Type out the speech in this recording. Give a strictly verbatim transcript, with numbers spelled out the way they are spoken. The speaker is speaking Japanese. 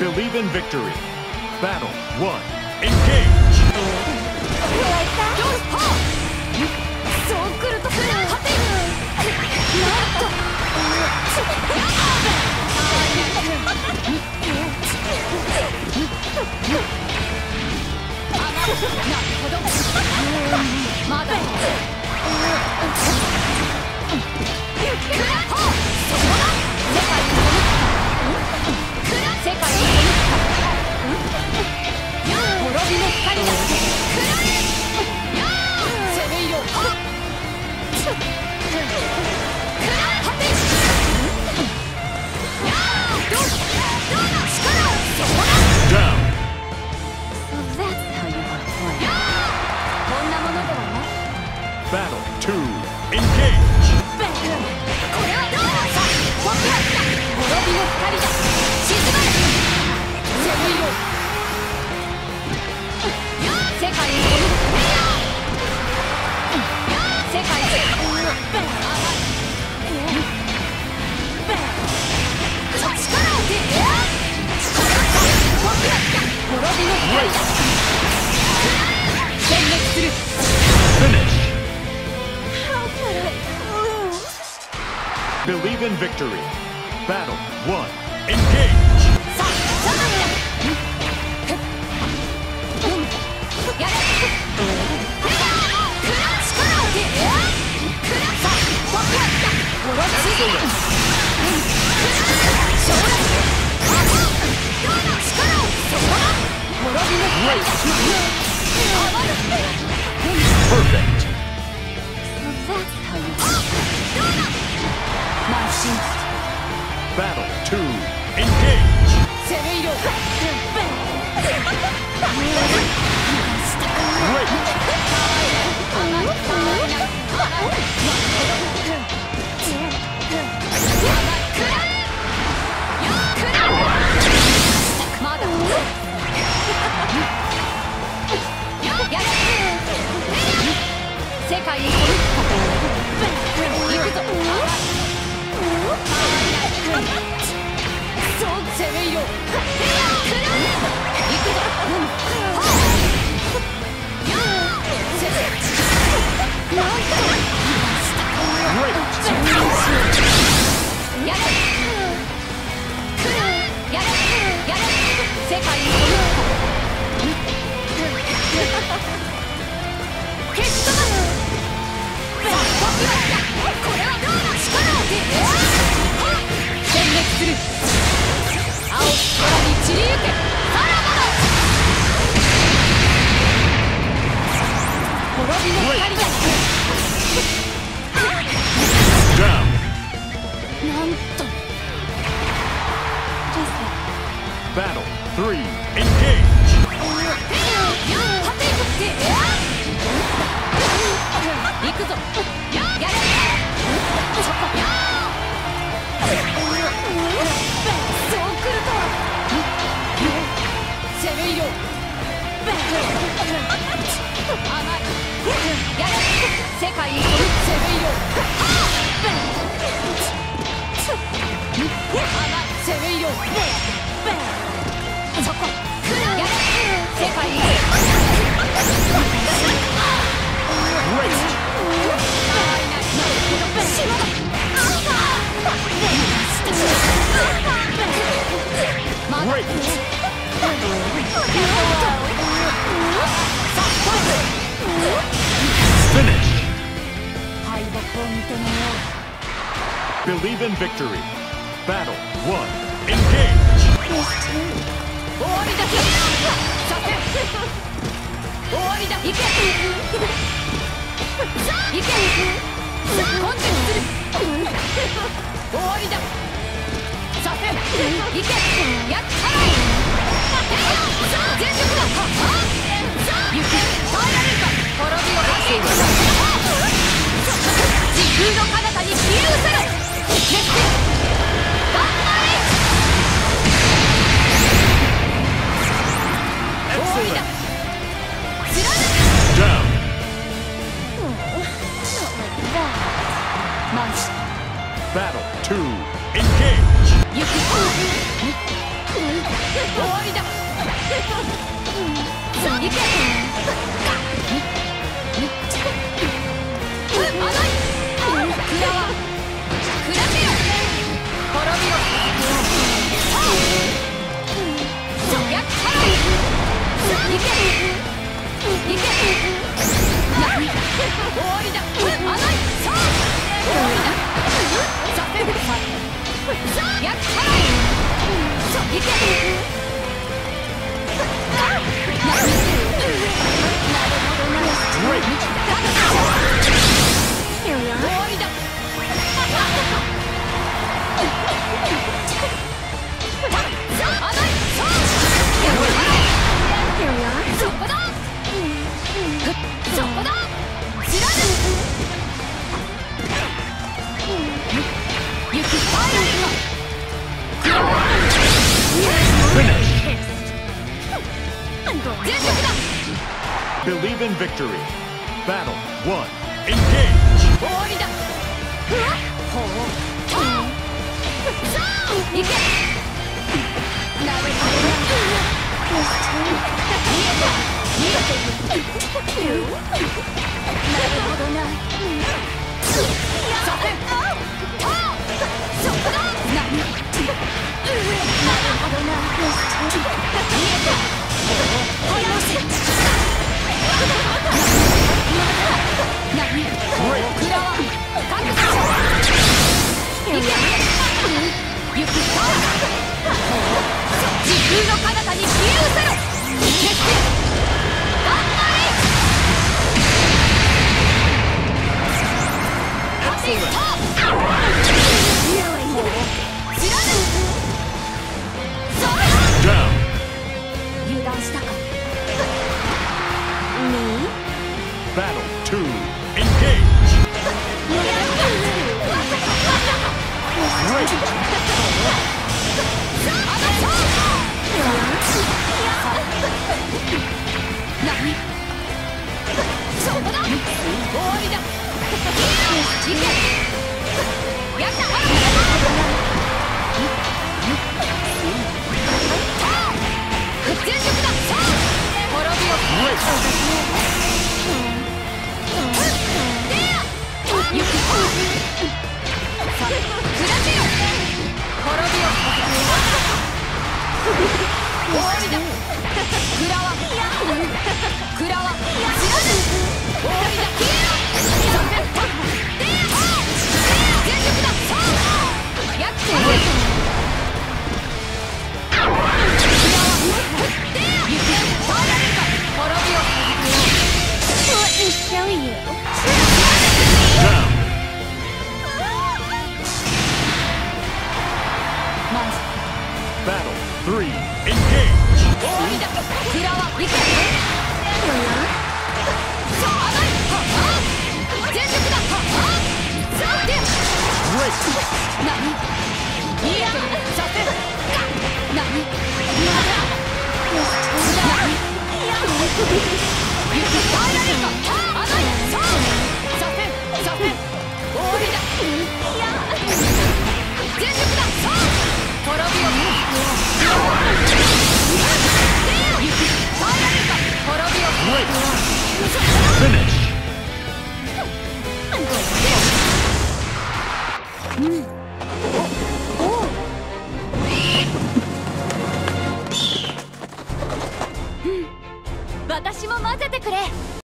Believe in victory. Battle one. Engage. Battle two. Engage. Finish. Believe in victory. Battle one. Engage. Perfect. Battle two. Engage. Down. Battle three. Engage. Great. Finish. Believe in victory. Battle one. Engage. Down. Battle two. Engage. 終わりだ。さあ行け。くらわくらめろ。滅びろ。そやっ払い。行け行け。何終わりだ。あないさあ終わりだ。させるさあやっ払い。さあ行け。 Believe in victory. Battle one. Engage. 終わりだ。ほう。さあ、行け。なるほど。見えた。見えてる。なるほどな。させ。た。そこだ。な。なるほどな。見えた。早押し。何？クラは覚悟しろ。行け。行くか。時空の彼方に消え失せろ。決して頑張れ。アシスト。知らぬ。それ。油断したか。 Battle two. Engage. Great. Nani? そこだ。終わりだ。行け。やった。全力だ。滅びよ。ゆく。さあ、くらめよ。滅びよ。終わりだ。くらわ。くらわ。知らぬ。終わりだ。消えろ。全力だ。さあ。やって。くらわ。ゆく。耐えられるか。滅びよ。Let me show you. Battle three. Engage. 終わりだ。クラは行け。さあ、あない。全力だ。さあ、で。何？いや、させ。何？まだ。何？ゆく耐えられるか。あない。さあ、させ。させ。終わりだ。全力だ。さあ。滅びよ。 Finish. 私も混ぜてくれ。